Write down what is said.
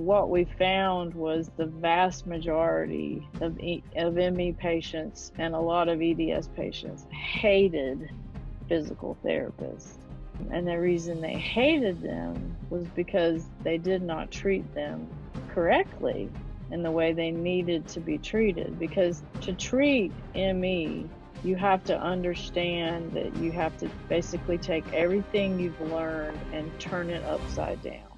what we found was the vast majority of ME patients and a lot of EDS patients hated physical therapists. And the reason they hated them was because they did not treat them correctly in the way they needed to be treated. Because to treat ME, you have to understand that you have to basically take everything you've learned and turn it upside down.